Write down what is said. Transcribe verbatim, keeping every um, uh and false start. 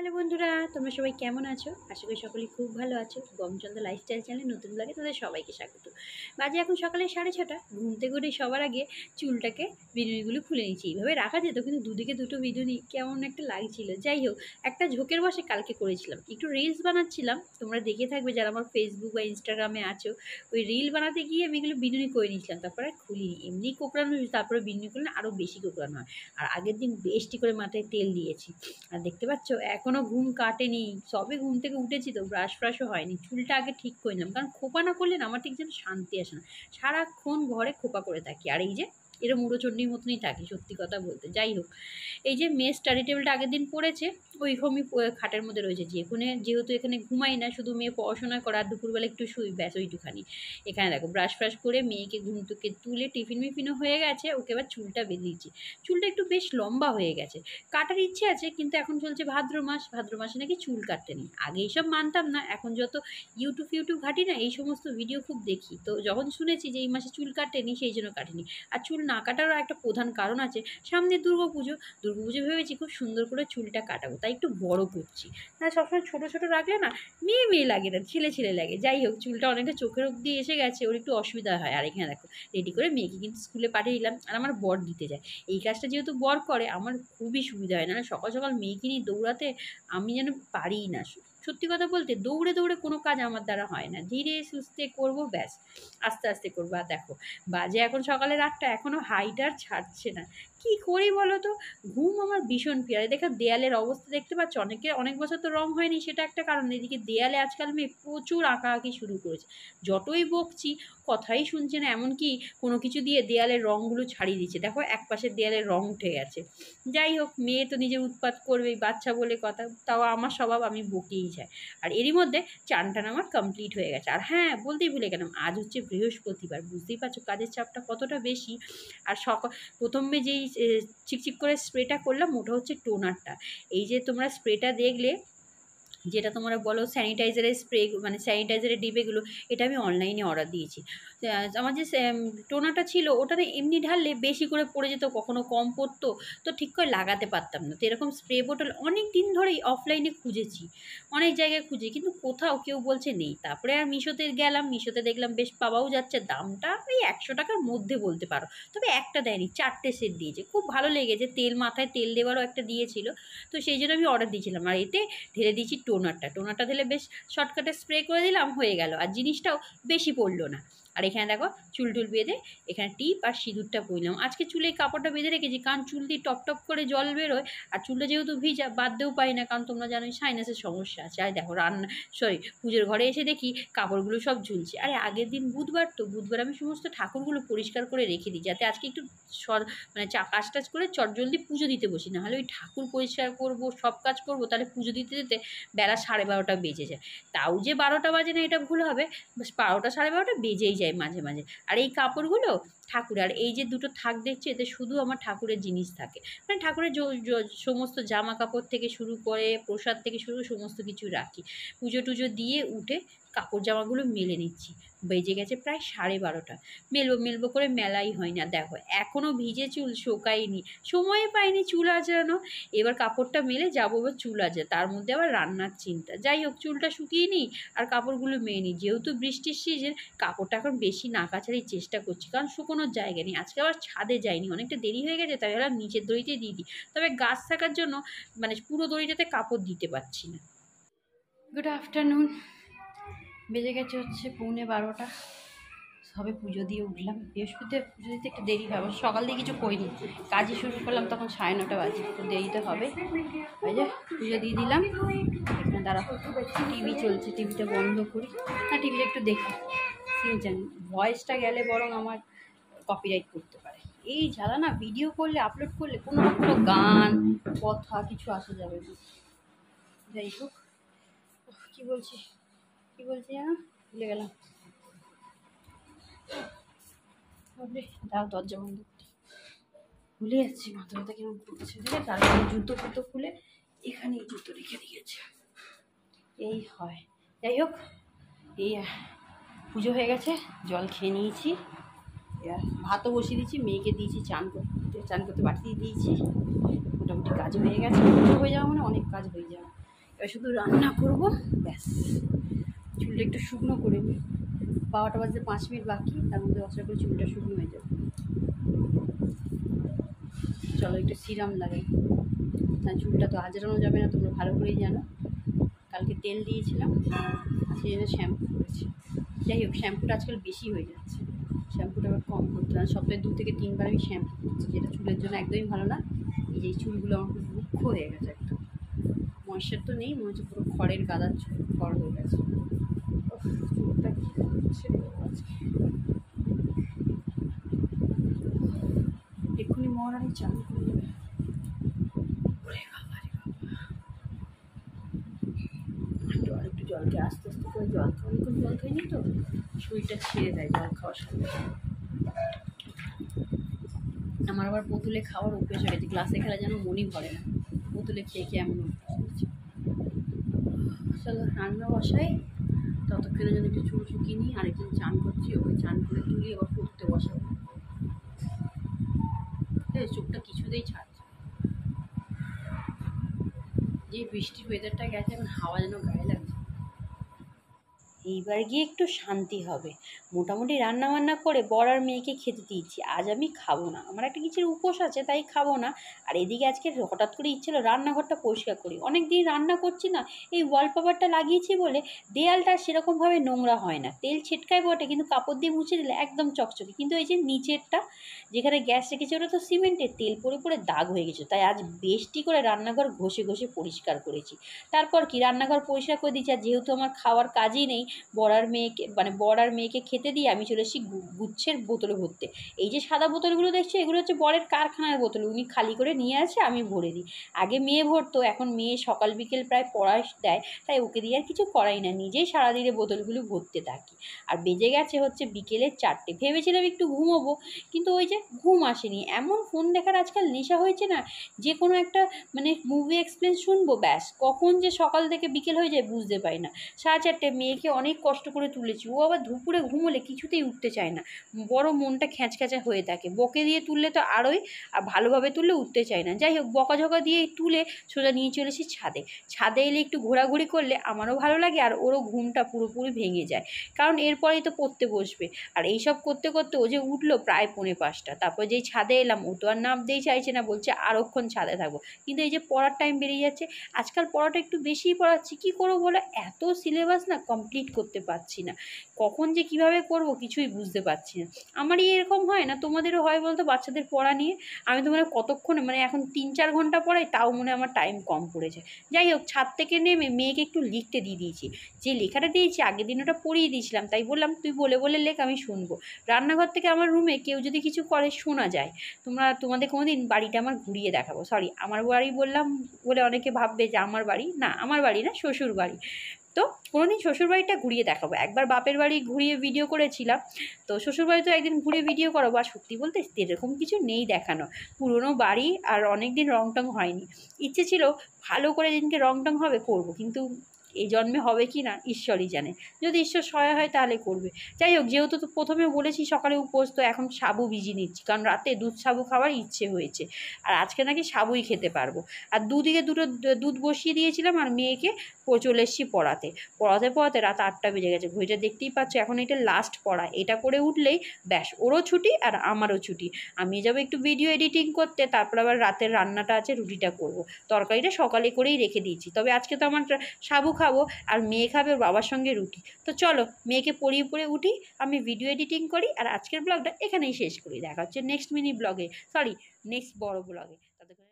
Hello বন্ধুরা, তোমরা সবাই কেমন আছো? আশা করি সকলেই খুব ভালো আছো। গমচন্দ্র লাইফস্টাইল চ্যানেলে নতুন ব্লগে তোমাদের সবাইকে স্বাগত। বাজে এখন সকালে সাড়ে ছটা। ঘুম থেকে উঠে সবার আগে চুলটাকে বিনুনিগুলো খুলে নিচ্ছি। এইভাবে রাখা যেত, কিন্তু দুদিকে দুটো বিনুনি কেমন একটা লাগছিল। যাই হোক, একটা ঝোঁকের বসে কালকে করেছিলাম, একটু রিলস বানাচ্ছিলাম। তোমরা দেখে থাকবে যারা আমার ফেসবুক বা ইনস্টাগ্রামে আছো। ওই রিল বানাতে গিয়ে আমি এগুলো বিনুনি করে নিয়েছিলাম, তারপরে খুলিনি। এমনি কোঁকড়ানো, তারপরে বিনুনি করলে আরও বেশি কোঁকড়ানো হয়। আর আগের দিন বেশটি করে মাথায় তেল দিয়েছি। আর দেখতে পাচ্ছ এখনও ঘুম কাটেনি, সবে ঘুম থেকে উঠেছি তো, ব্রাশ ফ্রাশও হয়নি। চুলটা আগে ঠিক করে নিলাম, কারণ খোপা না করলে না আমার ঠিক যেন শান্তি আসে না। সারাক্ষণ ঘরে খোপা করে থাকি, আর এই যে এরম মুড়োচণ্ডীর মতনই থাকি, সত্যি কথা বলতে। যাই হোক, এই যে মেয়ে স্টাডি টেবিলটা আগের দিন পড়েছে, ওইরকমই খাটের মধ্যে রয়েছে। যেখানে যেহেতু এখানে ঘুমাই না, শুধু মেয়ে পড়াশোনা করে আর দুপুরবেলা একটু শুই, ব্যাস ওইটুখানি। এখানে দেখো ব্রাশ ফ্রাশ করে মেয়েকে ঘুম থেকে তুলে টিফিন মিফিনও হয়ে গেছে, ওকে এবার চুলটা বেঁধে দিচ্ছি। চুলটা একটু বেশ লম্বা হয়ে গেছে, কাটার ইচ্ছে আছে, কিন্তু এখন চলছে ভাদ্র মাস, ভাদ্র মাসে নাকি চুল কাটতে নেই। আগে এইসব মানতাম না, এখন যত ইউটিউব ইউটিউব ঘাটি না, এই সমস্ত ভিডিও খুব দেখি, তো যখন শুনেছি যে এই মাসে চুল কাটেনি, সেই জন্য কাটেনি। আর চুল না কাটারও একটা প্রধান কারণ আছে, সামনে দুর্গা পুজো। দুর্গা পুজো ভেবেছি খুব সুন্দর করে চুলটা কাটাবো, তাই একটু বড় করছি। না সবসময় ছোটো ছোটো রাখলে না মেয়ে মেয়ে লাগে না, ছেলে ছেলে লাগে। যাই হোক, চুলটা অনেকটা চোখের অবধি এসে গেছে, ওর একটু অসুবিধা হয়। আর এখানে দেখো রেডি করে মেয়েকে কিন্তু স্কুলে পাঠিয়ে দিলাম, আর আমার বর দিতে যায়। এই কাজটা যেহেতু বর করে, আমার খুবই সুবিধা হয়। না সকাল সকাল মেয়েকে নিয়ে দৌড়াতে আমি যেন পারিই না। সত্যি কথা বলতে, দৌড়ে দৌড়ে কোনো কাজ আমার দ্বারা হয় না। ধীরে সুস্থে করবো, ব্যাস আস্তে আস্তে করবো। আর দেখো বাজে এখন সকালের আটটা, এখনও হাইটার ছাড়ছে না। কি করি বলো তো? ঘুম আমার ভীষণ প্রিয়। দেখো দেয়ালের অবস্থা দেখতে পাচ্ছ, অনেকে অনেক বছর তো রং হয়নি, সেটা একটা কারণ। এদিকে দেয়ালে আজকাল মেয়ে প্রচুর আঁকাআঁকি শুরু করেছে। যতই বকছি কথাই শুনছে না, এমনকি কোনো কিছু দিয়ে দেয়ালের রঙগুলো ছাড়িয়ে দিচ্ছে। দেখো এক পাশের দেয়ালের রং উঠে গেছে। যাই হোক, মেয়ে তো নিজের উৎপাত করবেই, বাচ্চা বলে কথা। তাও আমার স্বভাব, আমি বকেই যাই। আর এরই মধ্যে চান টান আমার কমপ্লিট হয়ে গেছে। আর হ্যাঁ, বলতেই ভুলে গেলাম, আজ হচ্ছে বৃহস্পতিবার। বুঝতেই পারছো কাজের চাপটা কতটা বেশি। আর সকাল প্রথমে যেই চিকচিক করে স্প্রেটা করলাম, ওটা হচ্ছে টোনারটা। এই যে তোমরা স্প্রেটা দেখলে, যেটা তোমরা বলো স্যানিটাইজারের স্প্রে, মানে স্যানিটাইজারের ডিবেগুলো, এটা আমি অনলাইনে অর্ডার দিয়েছি। আমার যে টোনারটা ছিল, ওটাতে এমনি ঢাললে বেশি করে পড়ে যেত, কখনো কম পড়তো, তো ঠিক করে লাগাতে পারতাম না। তো এরকম স্প্রে বোতল অনেক দিন ধরেই অফলাইনে খুঁজেছি, অনেক জায়গায় খুঁজে, কিন্তু কোথাও কেউ বলছে নেই। তারপরে আর মিশোতে গেলাম, মিশোতে দেখলাম বেশ পাওয়াও যাচ্ছে। দামটা ওই একশো টাকার মধ্যে বলতে পারো, তবে একটা দেয়নি, চারটে সেট দিয়েছে। খুব ভালো লেগেছে, তেল মাথায় তেল দেওয়ারও একটা দিয়েছিল, তো সেই জন্য আমি অর্ডার দিয়েছিলাম। আর এতে ঢেলে দিয়েছি টোনারটা। টোনারটা দিলে বেশ শর্টকাটে স্প্রে করে দিলাম, হয়ে গেল। আর জিনিসটাও বেশি পড়লো না। আর এখানে দেখো চুল টুল বেঁধে এখানে টিপ আর সিঁদুরটা পরলাম। আজকে চুলে কাপড়টা বেঁধে রেখেছি, কারণ চুল দিয়ে টপ টপ করে জল বেরোয়, আর চুলটা যেহেতু ভিজা বাঁধতেও পারি না, কারণ তোমরা জানোই সাইনাসের সমস্যা আছে। আর দেখো রান্না সরি পুজোর ঘরে এসে দেখি কাপড়গুলো সব ঝুলছে। আরে আগের দিন বুধবার, তো বুধবার আমি সমস্ত ঠাকুরগুলো পরিষ্কার করে রেখে দিই, যাতে আজকে একটু সর মানে চা কাজ টাজ করে চটজলদি পুজো দিতে বসি। না হলে ওই ঠাকুর পরিষ্কার করবো, সব কাজ করবো, তাহলে পুজো দিতে দিতে বেলা সাড়ে বারোটা বেজে যায়। তাও যে বারোটা বাজে না, এটা ভুল হবে, বাস বারোটা সাড়ে বারোটা বেজেই যায় মাঝে মাঝে। আর এই কাপড়গুলো ঠাকুর, আর এই যে দুটো থাক দেখছি, এতে শুধু আমার ঠাকুরের জিনিস থাকে, মানে ঠাকুরের সমস্ত জামা কাপড় থেকে শুরু করে প্রসাদ থেকে শুরু সমস্ত কিছু রাখি। পুজো টুজো দিয়ে উঠে কাপড় জামাগুলো মেলে নিচ্ছি। বেজে গেছে প্রায় সাড়ে বারোটা। মেলবো মেলবো করে মেলাই হয় না। দেখো এখনও ভিজে চুল, শোকায়নি, সময় পাইনি চুল আঁচড়ানো। এবার কাপড়টা মেলে যাবো এবার চুল আঁচড়ে, তার মধ্যে আবার রান্নার চিন্তা। যাই হোক, চুলটা শুকিয়ে নিই আর কাপড়গুলো মেয়ে নিই। যেহেতু বৃষ্টির সিজন, কাপড়টা এখন বেশি না কাচারই চেষ্টা করছি, কারণ শুকোনোর জায়গা নেই। আজকে আবার ছাদে যাইনি, অনেকটা দেরি হয়ে গেছে, তাই ভাবলাম নিচের দড়িতে দিয়ে দিই। তবে গাছ থাকার জন্য মানে পুরো দড়িটাতে কাপড় দিতে পারছি না। Good afternoon. বেজে গেছে হচ্ছে পৌনে বারোটা, সবে পুজো দিয়ে উঠলাম। বৃহস্পতিবার পুজো দিতে একটু দেরি হবে, সকাল দিয়ে কিছু করিনি, কাজে শুরু করলাম তখন সাড়ে নটা বাজে, তো দেরিতে হবে। ওই যে পুজো দিয়ে দিলাম। এখানে দাঁড়া, টিভি চলছে, টিভিটা বন্ধ করি না, টিভিটা একটু দেখি। সিনচান ভয়েসটা গেলে বরং আমার কপিরাইট করতে পারে। এই জ্বালা না, ভিডিও করলে আপলোড করলে কোনো না কোনো গান কথা কিছু আসা যাবে না। যাই হোক, কী বলছি কী বলছি জানো, ভুলে গেলাম। দাও দরজা বন্ধ করতে, ভুলে যাচ্ছি, মাথা ব্যথা কেমন করছে। ঠিক আছে, তারপরে জুতো ফুতো খুলে এখানে এই জুতো রেখে দিয়েছে, এই হয়। যাই হোক, এই পুজো হয়ে গেছে, জল খেয়ে নিয়েছি, এবার ভাতও বসিয়ে দিয়েছি, মেয়েকে দিয়েছি চান করতে, চান করতে বাড়িতে দিয়েছি। মোটামুটি কাজ হয়ে গেছে। পুজো হয়ে যাওয়া মানে অনেক কাজ হয়ে যাওয়া। এবার শুধু রান্না করবো, ব্যাস। চুলটা একটু শুকনো করে নিই, বারোটা বাজতে পাঁচ মিনিট বাকি, তার মধ্যে আশা করি চুলটা শুকনো হয়ে যাবে। চলো একটু সিরাম লাগাই, তার চুলটা তো আজরানো যাবে না, তোমরা ভালো করেই জানো। কালকে তেল দিয়েছিলাম, সেই জন্য শ্যাম্পু করেছি। যাই হোক, শ্যাম্পুটা আজকাল বেশি হয়ে যাচ্ছে, শ্যাম্পুটা আবার কম করতে হবে। সপ্তাহে দু থেকে তিনবার আমি শ্যাম্পু করছি, যেটা চুলের জন্য একদমই ভালো না। এই যে চুলগুলো আমার খুব রুক্ষ হয়ে গেছে, একদম ময়েশ্চার তো নেই, মনে হচ্ছে পুরো খড়ের গাদার খড় হয়ে গেছে। চুলটা কী হচ্ছে আজকে, এক্ষুনি মহারানি চান করে দেবে। জল একটু জলকে আস্তে আস্তে করে জল খাওয়া, অনেকক্ষণ জল খাইনি তো, শরীরটা ছেড়ে দেয় জল খাওয়ার সাথে। আমার আবার বোতলে খাওয়ার অভ্যেস হয়ে গেছে, গ্লাসে খেলা যেন মনই ভরে না, বোতলে খেয়ে খেয়ে এমন অভ্যাস হয়েছে। চলো রান্না বসাই, ততক্ষণে যদি একটু চুল শুকিয়ে নিই। আরেকজন চান করছি, ওকে চান করে তুলি আবার পড়তে বসাবো। চোখটা কিছুতেই ছাড়ছে, যে বৃষ্টির ওয়েদারটা গেছে, এখন হাওয়া যেন গায়ে লাগছে। এইবার গিয়ে একটু শান্তি হবে। মোটামুটি রান্না বান্না করে বর আর মেয়েকে খেতে দিয়েছি, আজ আমি খাবো না, আমার একটা কিছুর উপোস আছে, তাই খাবো না। আর এদিকে আজকে হঠাৎ করে ইচ্ছে হলো রান্নাঘরটা পরিষ্কার করি, অনেক দিন রান্না করছি না, এই ওয়ালপেপারটা লাগিয়েছি বলে দেয়ালটা সেরকমভাবে নোংরা হয় না, তেল ছিটকায় বটে, কিন্তু কাপড় দিয়ে মুছে দিলে একদম চকচকে। কিন্তু এই যে নিচেরটা যেখানে গ্যাস রেখেছে, ওটা তো সিমেন্টের, তেল পড়ে পড়ে দাগ হয়ে গেছে, তাই আজ বেশটি করে রান্নাঘর ঘষে ঘষে পরিষ্কার করেছি। তারপর কি রান্নাঘর পরিষ্কার করে দিচ্ছি, আর যেহেতু আমার খাওয়ার কাজই নেই, বর আর মেয়েকে মানে বর আর মেয়েকে খেতে দিয়ে আমি চলে এসেছি গুচ্ছের বোতলে ভরতে। এই যে সাদা বোতলগুলো দেখছো, এগুলো হচ্ছে বরের কারখানার বোতল, উনি খালি করে নিয়ে আসে, আমি ভরে দিই। আগে মেয়ে ভরতো, এখন মেয়ে সকাল বিকেল প্রায় পড়া দেয়, তাই ওকে দিয়ে আর কিছু করাই না, নিজেই সারাদিনে বোতলগুলো ভরতে থাকি। আর বেজে গেছে হচ্ছে বিকেলের চারটে, ভেবেছিলাম একটু ঘুমোবো, কিন্তু ওই যে ঘুম আসেনি। এমন ফোন দেখার আজকাল নেশা হয়েছে না, যে কোনো একটা মানে মুভি এক্সপ্লেন শুনবো, ব্যাস কখন যে সকাল থেকে বিকেল হয়ে যায় বুঝতে পারি না। সাড়ে চারটে, মেয়েকে অনেক কষ্ট করে তুলেছি, ও আবার দুপুরে ঘুমোলে কিছুতেই উঠতে চায় না, বড় মনটা খ্যাঁচখ্যাঁচা হয়ে থাকে। বকে দিয়ে তুললে তো আরোই, আর ভালোভাবে তুললে উঠতে চায় না। যাই হোক, বকাঝকা দিয়ে তুলে সোজা নিয়ে চলেছি ছাদে। ছাদে এলে একটু ঘোরাঘুরি করলে আমারও ভালো লাগে, আর ওরও ঘুমটা পুরোপুরি ভেঙে যায়, কারণ এরপরেই তো পড়তে বসবে। আর এইসব করতে করতে ও যে উঠলো প্রায় পৌনে পাঁচটা, তারপর যেই ছাদে এলাম, ও তো আর নামতেই চাইছে না, বলছে আরক্ষণ ছাদে থাকবো। কিন্তু এই যে পড়ার টাইম বেরিয়ে যাচ্ছে, আজকাল পড়াটা একটু বেশিই পড়াচ্ছি, কী করবো বলো, এত সিলেবাস না কমপ্লিট করতে পারছি না, কখন যে কিভাবে করব কিছুই বুঝতে পারছি না। আমারই এরকম হয় না, তোমাদেরও হয় বলতো বাচ্চাদের পড়া নিয়ে? আমি তো মানে কতক্ষণে, মানে এখন তিন চার ঘন্টা পড়াই, তাও মনে আমার টাইম কম পড়েছে। যাই হোক, ছাদ থেকে নেমে মেয়েকে একটু লিখতে দিয়ে দিয়েছি, যে লেখাটা দিয়েছি আগের দিন ওটা পড়িয়ে দিয়েছিলাম, তাই বললাম তুই বলে বলে লেখ, আমি শুনবো। রান্নাঘর থেকে আমার রুমে কেউ যদি কিছু করে শোনা যায়, তোমরা তোমাদের কোনো দিন বাড়িটা আমার ঘুরিয়ে দেখাবো। সরি, আমার বাড়ি বললাম বলে অনেকে ভাববে যে আমার বাড়ি, না আমার বাড়ি না, শ্বশুর বাড়ি। তো কোনোদিন শ্বশুরবাড়িটা ঘুরিয়ে দেখাবো। একবার বাপের বাড়ি ঘুরিয়ে ভিডিও করেছিলাম, তো শ্বশুরবাড়ি তো একদিন ঘুরিয়ে ভিডিও করাবো। আর সত্যি বলতে এরকম কিছু নেই দেখানো, পুরনো বাড়ি, আর অনেক দিন রং টং হয়নি। ইচ্ছে ছিল ভালো করে যেদিনকে রং টং হবে করবো, কিন্তু এই জন্মে হবে কি না ঈশ্বরই জানে, যদি ঈশ্বর সহায় হয় তাহলে করবে। যাই হোক, যেহেতু তো প্রথমে বলেছি সকালে উপোস, তো এখন সাবু ভিজিয়ে নিচ্ছি, কারণ রাতে দুধ সাবু খাওয়ার ইচ্ছে হয়েছে, আর আজকে নাকি সাবুই খেতে পারবো। আর দুদিকে দুটো দুধ বসিয়ে দিয়েছিলাম, আর মেয়েকে চলে এসেছি পড়াতে। পড়াতে পড়াতে রাত আটটা বেজে গেছে, ঘড়িটা দেখতেই পাচ্ছ, এখন এটা লাস্ট পড়া, এটা করে উঠলেই ব্যাস ওরও ছুটি আর আমারও ছুটি। আমি যাবো একটু ভিডিও এডিটিং করতে, তারপর আবার রাতের রান্নাটা আছে, রুটিটা করব। তরকারিটা সকালে করেই রেখে দিয়েছি, তবে আজকে তো আমার সাবু খাবো, আর মেয়ে খাবে ওর বাবার সঙ্গে রুটি। তো চলো মেয়েকে পড়িয়ে পড়ে উঠি, আমি ভিডিও এডিটিং করি, আর আজকের ব্লগটা এখানেই শেষ করি। দেখা হচ্ছে নেক্সট মিনি ব্লগে, সরি নেক্সট বড় ব্লগে।